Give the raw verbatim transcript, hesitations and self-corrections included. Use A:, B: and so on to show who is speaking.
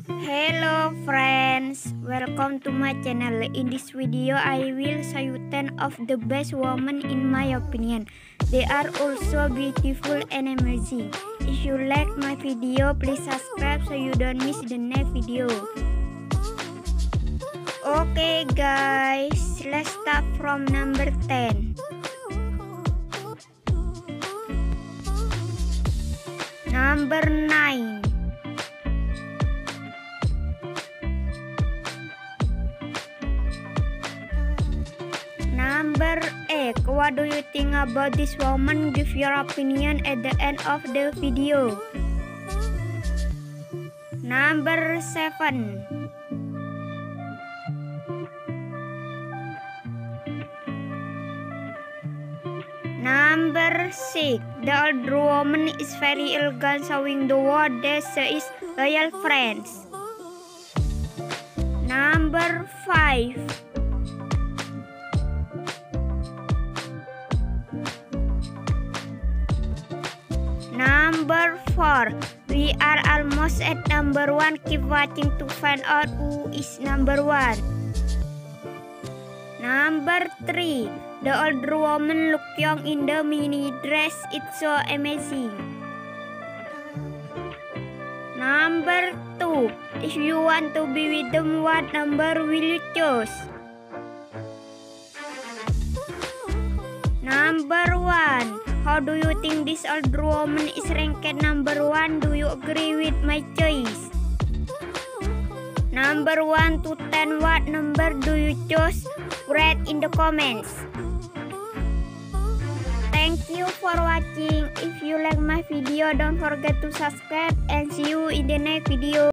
A: Hello friends, welcome to my channel. In this video I will show you ten of the best women in my opinion. They are also beautiful and amazing. If you like my video, please subscribe so you don't miss the next video. Okay guys, let's start from number ten. Number nine. Number eight. What do you think about this woman? Give your opinion at the end of the video. Number seven. Number six. The older woman is very elegant, showing the world that she is loyal friends. Number five. Number four. We are almost at number one. Keep watching to find out who is number one. Number three. The older woman look young in the mini dress. It's so amazing. Number two. If you want to be with them, what number will you choose? Number one. How do you think this older woman is ranked number one? Do you agree with my choice? Number one to ten, what number do you choose? Write in the comments. Thank you for watching. If you like my video, don't forget to subscribe and see you in the next video.